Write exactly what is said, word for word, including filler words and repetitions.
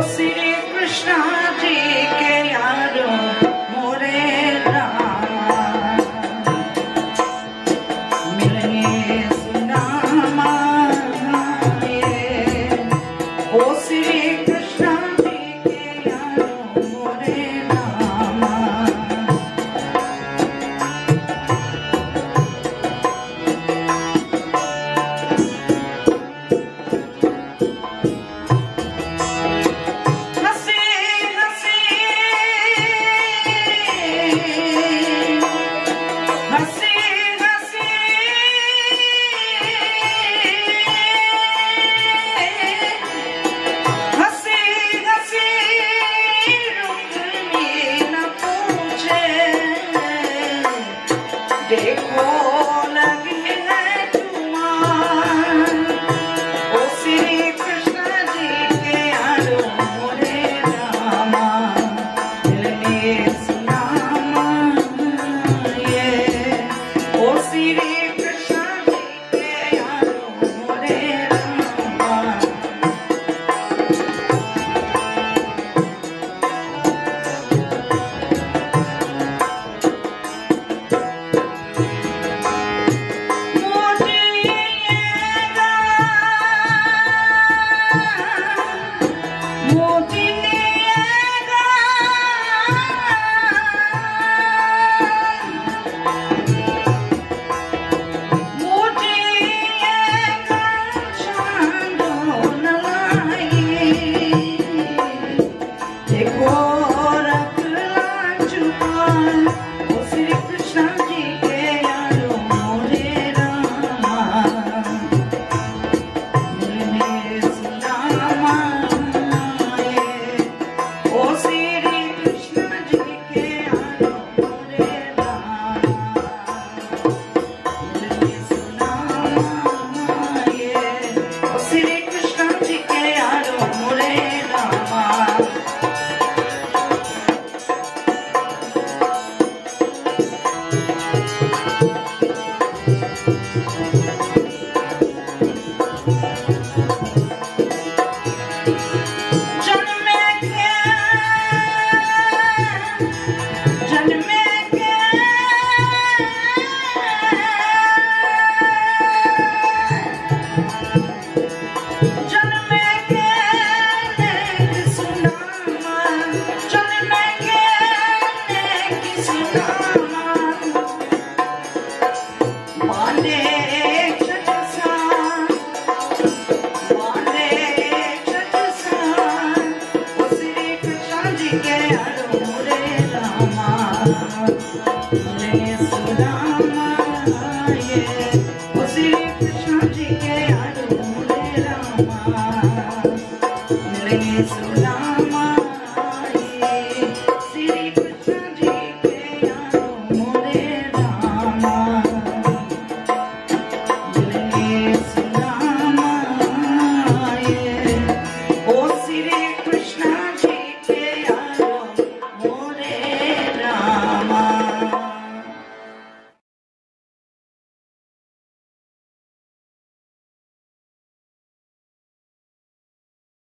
श्री कृष्ण जी के यारो मोरे राम मिलने सुनामा ये। ओ श्री कृष्ण जी के यारो मोरे राम देखो लगी है तुम्हार। ओ श्री कृष्ण जी के यारो मोरे रामा मिलने सुनामा ये। ओ श्री कृष्ण जी के यारो मोरे रामा Sudah